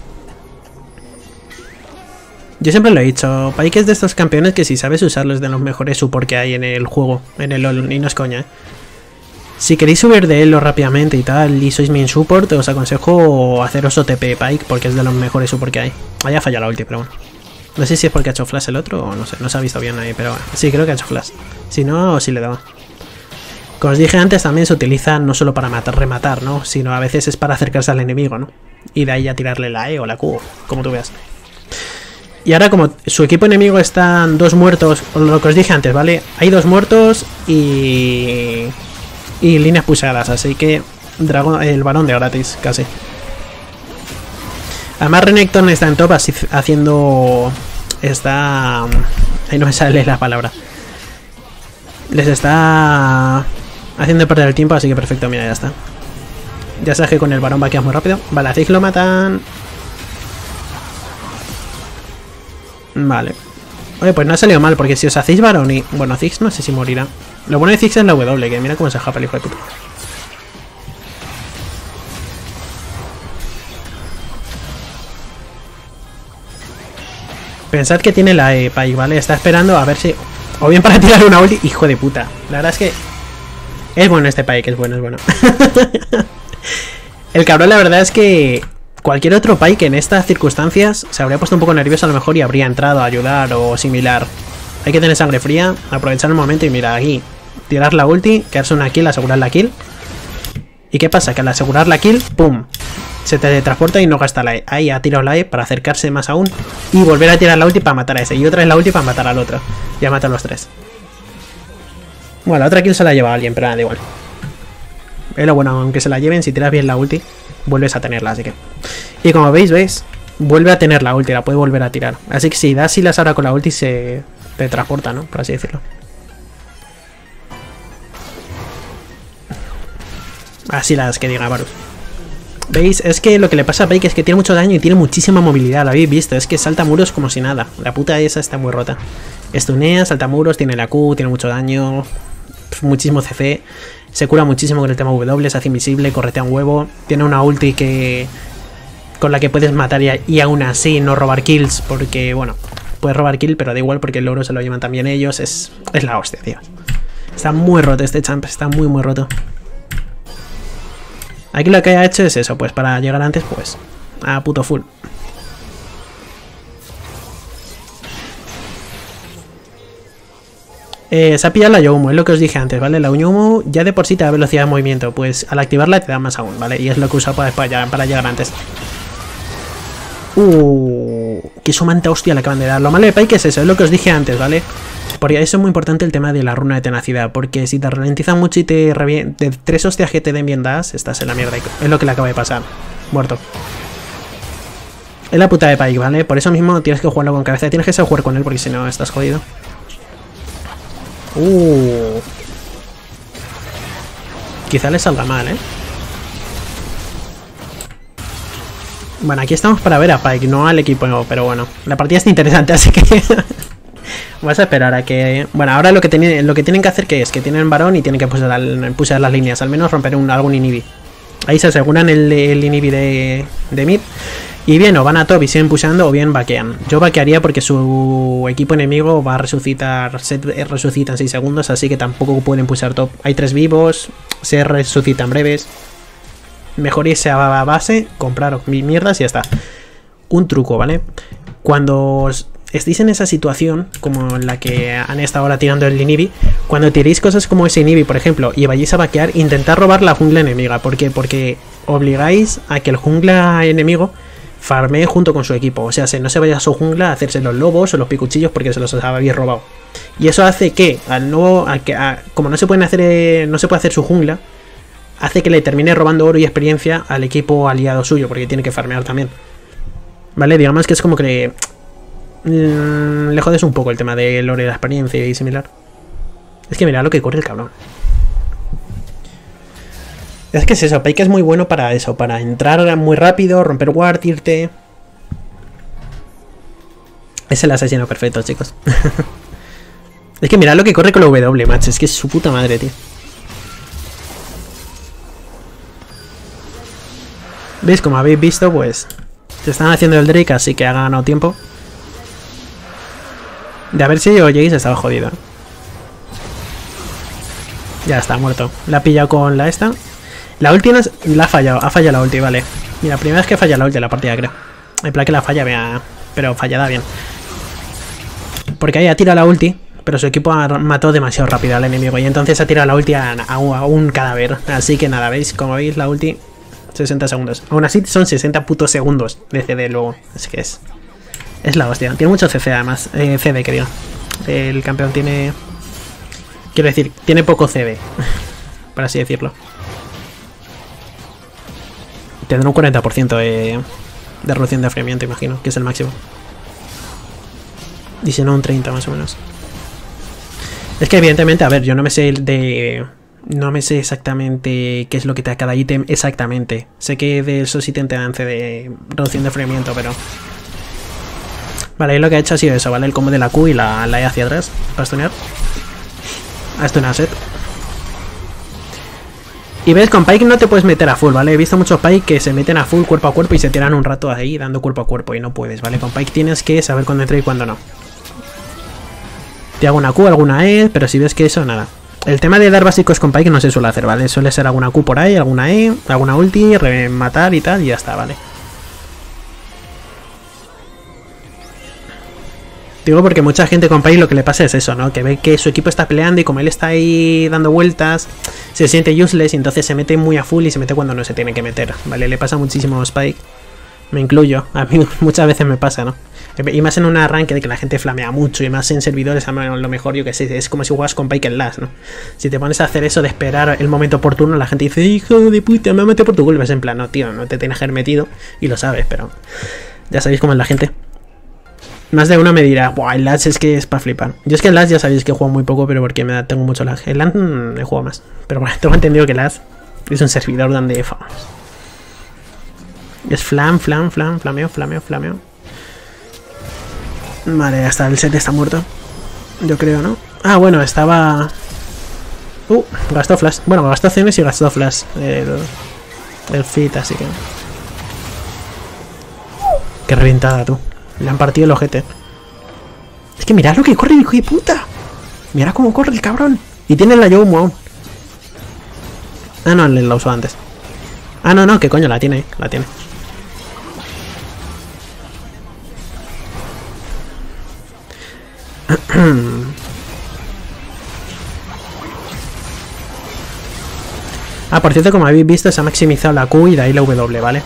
Yo siempre lo he dicho, Pyke es de estos campeones que si sabes usarlos es de los mejores support que hay en el juego, en el LoL, y no es coña, ¿eh? Si queréis subir de elo rápidamente y tal, y sois main support, os aconsejo haceros O T P Pyke, porque es de los mejores support que hay. Haya fallado la ulti, pero bueno. No sé si es porque ha hecho flash el otro, o no sé, no se ha visto bien ahí, pero bueno. Sí, creo que ha hecho flash. Si no, sí le daba. Como os dije antes, también se utiliza no solo para matar, rematar, ¿no? Sino a veces es para acercarse al enemigo, ¿no? Y de ahí a tirarle la E o la Q, como tú veas. Y ahora, como su equipo enemigo están dos muertos, lo que os dije antes, ¿vale? Hay dos muertos y... y líneas pusadas, así que... Dragón, el varón de gratis, casi. Además, Renekton está en top así, haciendo... Está... Ahí no me sale la palabra. Les está... haciendo perder el tiempo, así que perfecto, mira, ya está. Ya sabes que con el varón vaqueas muy rápido. Vale, a Ziggs lo matan. Vale. Oye, pues no ha salido mal, porque si os hacéis varón y... Bueno, Ziggs no sé si morirá. Lo bueno de Ziggs es la W, que mira cómo se japa el hijo de puta. Pensad que tiene la E, Pyke, ¿vale? Está esperando a ver si... O bien para tirar una ulti. Hijo de puta. La verdad es que... Es bueno este Pyke, es bueno, es bueno. El cabrón, la verdad es que... Cualquier otro Pyke en estas circunstancias se habría puesto un poco nervioso a lo mejor y habría entrado a ayudar o similar. Hay que tener sangre fría, aprovechar el momento y mira, aquí tirar la ulti, quedarse una kill, asegurar la kill. ¿Y qué pasa? Que al asegurar la kill, ¡pum! Se teletransporta y no gasta la E. Ahí ha tirado la E para acercarse más aún y volver a tirar la ulti para matar a ese. Y otra vez la ulti para matar al otro. Ya mata a los tres. Bueno, la otra kill se la lleva a alguien, pero nada, da igual. Es lo bueno, aunque se la lleven, si tiras bien la ulti, vuelves a tenerla, así que... Y como veis, ¿veis? Vuelve a tener la ulti, la puede volver a tirar. Así que si das y las ahora con la ulti se teletransporta, ¿no? Por así decirlo. Así las que diga Varus. ¿Veis? Es que lo que le pasa a Pyke es que tiene mucho daño y tiene muchísima movilidad, lo habéis visto. Es que salta muros como si nada. La puta esa está muy rota. Estunea, salta muros, tiene la Q, tiene mucho daño. Muchísimo C C. Se cura muchísimo con el tema W, se hace invisible, corretea un huevo. Tiene una ulti que... con la que puedes matar y, y aún así no robar kills. Porque, bueno, puedes robar kill, pero da igual porque el oro se lo llevan también ellos. Es, es la hostia, tío. Está muy roto este champ, está muy muy roto. Aquí lo que ha hecho es eso, pues para llegar antes, pues a puto full. Eh, se ha pillado la Youmu, es lo que os dije antes, ¿vale? La Youmu ya de por sí te da velocidad de movimiento, pues al activarla te da más aún, ¿vale? Y es lo que usa para, para, para llegar antes. Uh, qué sumanta hostia le acaban de dar. Lo malo de Pyke es eso, es lo que os dije antes, ¿vale? Porque eso es muy importante el tema de la runa de tenacidad, porque si te ralentizan mucho y te revientan de tres hostias que te den bien das, estás en la mierda. Es lo que le acaba de pasar. Muerto. Es la puta de Pyke, ¿vale? Por eso mismo tienes que jugarlo con cabeza, tienes que saber jugar con él porque si no estás jodido. Uh. Quizá le salga mal, ¿eh? Bueno, aquí estamos para ver a Pyke, no al equipo, pero bueno. La partida está interesante, así que... Vas a esperar a que... Bueno, ahora lo que, tienen, lo que tienen que hacer que es que tienen varón y tienen que pusar, pusar las líneas, al menos romper un, algún inhibi. Ahí se aseguran el, el inhibi de, de mid. Y bien, o van a top y siguen pushando o bien vaquean. Yo vaquearía porque su equipo enemigo va a resucitar, se resucita en seis segundos, así que tampoco pueden pushar top. Hay tres vivos, se resucitan breves. Mejor irse a base, comprar mierdas y ya está. Un truco, ¿vale? Cuando estéis en esa situación, como en la que han estado ahora tirando el inhibi, cuando tiréis cosas como ese inhibi, por ejemplo, y vayáis a vaquear, intentad robar la jungla enemiga. ¿Por qué? Porque obligáis a que el jungla enemigo farmee junto con su equipo. O sea, se, no se vaya a su jungla a hacerse los lobos o los picuchillos porque se los habéis robado. Y eso hace que, al no, a que a, como no se pueden hacer, eh, no se puede hacer su jungla, hace que le termine robando oro y experiencia al equipo aliado suyo, porque tiene que farmear también. Vale, digamos que es como que mmm, le jodes un poco el tema del oro y la experiencia y similar. Es que mira lo que corre el cabrón. Es que es eso, Pyke es muy bueno para eso, para entrar muy rápido, romper ward, irte. Es el asesino perfecto, chicos. Es que mira lo que corre con la W, macho, es que es su puta madre, tío. ¿Veis? Como habéis visto, pues se están haciendo el Drake, así que ha ganado tiempo. De a ver si oyéis, estaba jodido. Ya está, muerto. La ha pillado con la esta. La ulti no es... la ha fallado, ha fallado la ulti, vale. Mira, primera vez que falla la ulti en la partida, creo. En plan que la falla, vea, pero fallada bien. Porque ahí ha tirado la ulti, pero su equipo ha matado demasiado rápido al enemigo. Y entonces ha tirado la ulti a, a, a un cadáver. Así que nada, ¿veis? Como veis, la ulti... sesenta segundos. Aún así son sesenta putos segundos de C D luego. Es que es... es la hostia. Tiene mucho C C además. Eh, C D, que digo. El campeón tiene... quiero decir, tiene poco C D. Por así decirlo. Tendrá un cuarenta por ciento de, de reducción de enfriamiento, imagino. Que es el máximo. Y si no, un treinta más o menos. Es que evidentemente, a ver, yo no me sé de... no me sé exactamente qué es lo que te da cada ítem exactamente. Sé que de esos ítems te dan C de reducción de enfriamiento, pero... Vale, y lo que ha hecho ha sido eso, ¿vale? El combo de la Q y la, la E hacia atrás para stunear. Ha stuneado set. Y ves, con Pyke no te puedes meter a full, ¿vale? He visto muchos Pyke que se meten a full cuerpo a cuerpo y se tiran un rato ahí dando cuerpo a cuerpo y no puedes, ¿vale? Con Pyke tienes que saber cuándo entrar y cuándo no. Te hago una Q, alguna E, pero si ves que eso, nada. El tema de dar básicos con Pyke no se suele hacer, ¿vale? Suele ser alguna Q por ahí, alguna E, alguna ulti, rematar y tal, y ya está, ¿vale? Digo porque mucha gente con Pyke lo que le pasa es eso, ¿no? Que ve que su equipo está peleando y como él está ahí dando vueltas, se siente useless y entonces se mete muy a full y se mete cuando no se tiene que meter, ¿vale? Le pasa muchísimo a Spike. Me incluyo. A mí muchas veces me pasa, ¿no? Y más en una arranque de que la gente flamea mucho y más en servidores, a lo mejor, yo que sé, es como si juegas con Pyke en Last, ¿no? Si te pones a hacer eso de esperar el momento oportuno, la gente dice, hijo de puta, me metido por tu culpa. Es en plan, no, tío, no te tienes que haber metido y lo sabes, pero ya sabéis cómo es la gente. Más de uno me dirá, buah, el Last es que es para flipar. Yo es que el Last ya sabéis que juego muy poco, pero porque me da, tengo mucho lag. El Last mmm, he jugado más. Pero bueno, tengo entendido que el Last es un servidor donde vamos. Es flam, flam, flam, flameo, flameo, flameo. Vale, hasta el set está muerto. Yo creo, ¿no? Ah, bueno, estaba... Uh, gastó flash. Bueno, gastó acciones y gastó flash. El, el fit, así que... Qué reventada, tú. Le han partido el ojete. Es que mirad lo que corre, hijo de puta. Mirad cómo corre el cabrón. Y tiene la Yomo aún. Ah, no, la usó antes. Ah, no, no, que coño, la tiene, la tiene. Ah, por cierto, como habéis visto, se ha maximizado la Q y de ahí la W, ¿vale?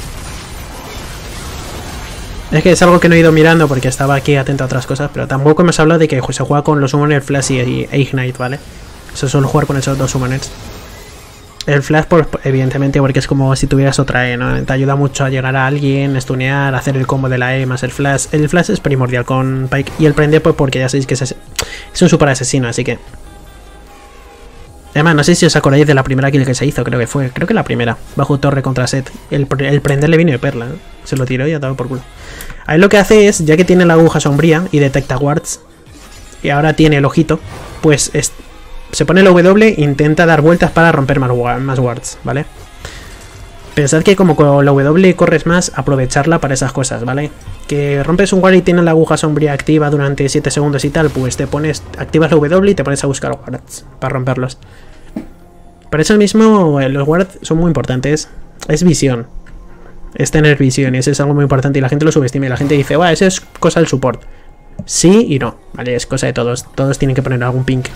Es que es algo que no he ido mirando porque estaba aquí atento a otras cosas, pero tampoco hemos hablado de que se juega con los Summoner Flash y Ignite, ¿vale? Eso suelo jugar con esos dos Summoners. El Flash, pues, evidentemente, porque es como si tuvieras otra E, ¿no? Te ayuda mucho a llegar a alguien, stunear, hacer el combo de la E más el Flash. El Flash es primordial con Pyke. Y el prende, pues, porque ya sabéis que es, es un super asesino, así que... Además, no sé si os acordáis de la primera kill que se hizo, creo que fue. Creo que la primera, bajo torre contra Set. El, el prender le vino de perla, ¿no? Se lo tiró y ha dado por culo. Ahí lo que hace es, ya que tiene la aguja sombría y detecta wards, y ahora tiene el ojito, pues es, se pone el W e intenta dar vueltas para romper más, más wards, ¿vale? Pensad que como con la W corres más, aprovecharla para esas cosas, ¿vale? Que rompes un ward y tienes la aguja sombría activa durante siete segundos y tal, pues te pones, activas la W y te pones a buscar wards para romperlos. Por eso mismo los wards son muy importantes. Es visión. Es tener visión y eso es algo muy importante y la gente lo subestima y la gente dice, va, eso es cosa del support. Sí y no, ¿vale? Es cosa de todos. Todos tienen que poner algún ping.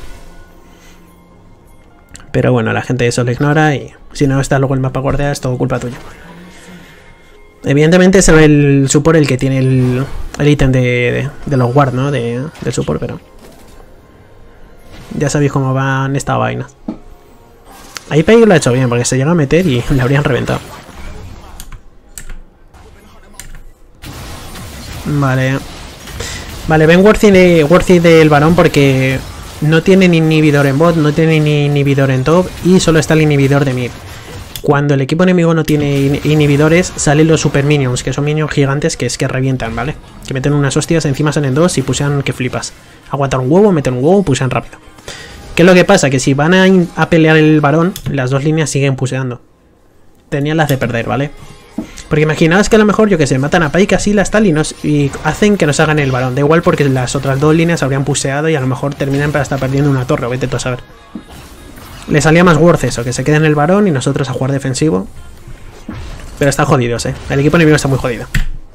Pero bueno, la gente eso lo ignora y si no está luego el mapa guardea es todo culpa tuya. Evidentemente es el support el que tiene el, el ítem de, de, de los wards, ¿no? De, del support, pero... Ya sabéis cómo van estas vainas. Ahí Pyke lo ha hecho bien porque se llega a meter y le habrían reventado. Vale. Vale, ven worthy, de, worthy del varón porque no tiene ni inhibidor en bot, no tiene ni inhibidor en top y solo está el inhibidor de mid. Cuando el equipo enemigo no tiene in inhibidores, salen los super minions, que son minions gigantes que es que revientan, ¿vale? Que meten unas hostias, encima salen dos y pusean que flipas. Aguantan un huevo, meten un huevo, pusean rápido. ¿Qué es lo que pasa? Que si van a, a pelear el varón, las dos líneas siguen puseando. Tenían las de perder, ¿vale? Porque imaginaos que a lo mejor, yo que sé, matan a Pyke así las tal y, nos, y hacen que nos hagan el varón. Da igual porque las otras dos líneas habrían puseado y a lo mejor terminan para estar perdiendo una torre, o vete tú a saber. Le salía más worth eso, que se quede en el varón y nosotros a jugar defensivo. Pero está jodidos, eh. El equipo enemigo está muy jodido.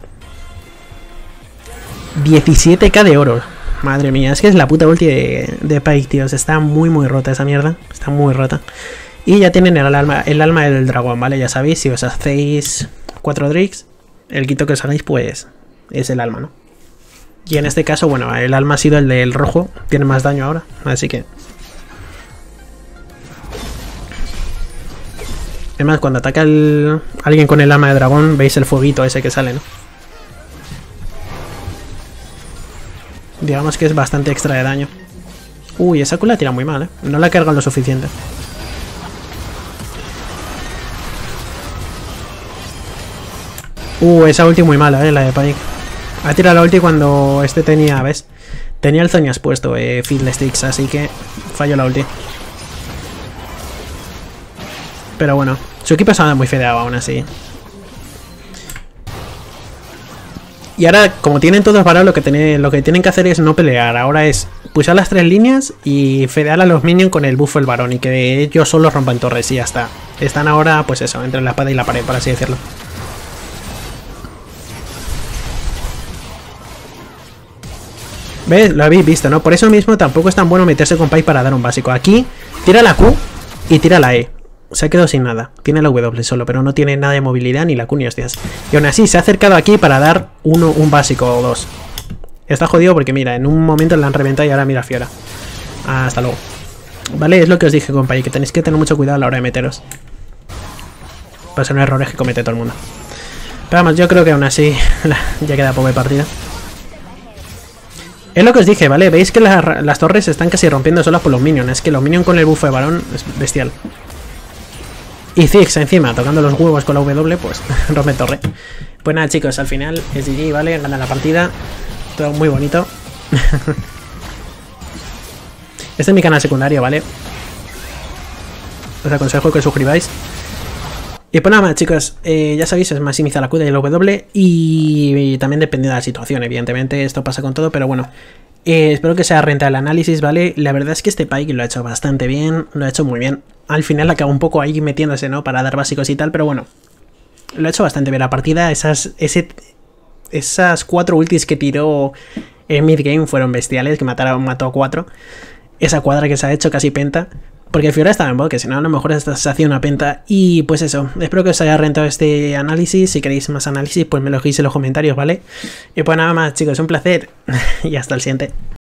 diecisiete k de oro. Madre mía, es que es la puta ulti de, de Pyke, tíos. Está muy muy rota esa mierda. Está muy rota. Y ya tienen el alma, el alma del dragón, ¿vale? Ya sabéis, si os hacéis cuatro drakes, el quito que os hagáis, pues, es el alma, ¿no? Y en este caso, bueno, el alma ha sido el del rojo. Tiene más daño ahora, así que... Además, cuando ataca el, alguien con el alma de dragón, veis el fueguito ese que sale, ¿no? Digamos que es bastante extra de daño. Uy, esa Q la tira muy mal, ¿eh? No la cargan lo suficiente. Uh, esa ulti muy mala, ¿eh? La de Pyke. Ha tirado la ulti cuando este tenía, ¿ves? Tenía el Zoñas puesto, eh, Fiddlesticks, así que falló la ulti. Pero bueno, su equipo estaba muy fedeado aún así. Y ahora, como tienen todos parados, lo que, tienen, lo que tienen que hacer es no pelear. Ahora es pulsar las tres líneas y fedear a los minions con el buffo del varón. Y que ellos solo rompan torres y ya está. Están ahora, pues eso, entre la espada y la pared, por así decirlo. ¿Ves? Lo habéis visto, ¿no? Por eso mismo tampoco es tan bueno meterse con Pai para dar un básico. Aquí, tira la Q y tira la E. Se ha quedado sin nada. Tiene la W solo, pero no tiene nada de movilidad ni la Q ni hostias. Y aún así, se ha acercado aquí para dar uno, un básico o dos. Está jodido porque, mira, en un momento le han reventado y ahora mira a Fiora. Hasta luego. Vale, es lo que os dije, compañero, que tenéis que tener mucho cuidado a la hora de meteros. Para ser un error que comete todo el mundo. Pero vamos, yo creo que aún así ya queda poco de partida. Es lo que os dije, ¿vale? Veis que la, las torres se están casi rompiendo solas por los minions. Es que los minions con el buffo de varón es bestial. Y Ziggs encima, tocando los huevos con la W, pues rompe torre. Pues nada, chicos, al final es G G, ¿vale? Gana la partida. Todo muy bonito. Este es mi canal secundario, ¿vale? Os aconsejo que os suscribáis. Y pues nada más, chicos, eh, ya sabéis, es maximizar la Q y el W y, y también depende de la situación, evidentemente, esto pasa con todo, pero bueno, eh, espero que sea rentable el análisis, ¿vale? La verdad es que este Pyke lo ha hecho bastante bien, lo ha hecho muy bien. Al final acaba un poco ahí metiéndose, ¿no? Para dar básicos y tal, pero bueno, lo ha hecho bastante bien la partida. Esas, ese, esas cuatro ultis que tiró en mid-game fueron bestiales, que mataron, mató a cuatro. Esa cuadra que se ha hecho casi penta. Porque Fiora estaba en bot, que si no a lo mejor esta se hacía una penta. Y pues eso, espero que os haya rentado este análisis. Si queréis más análisis, pues me lo dejéis en los comentarios, ¿vale? Y pues nada más, chicos, un placer. Y hasta el siguiente.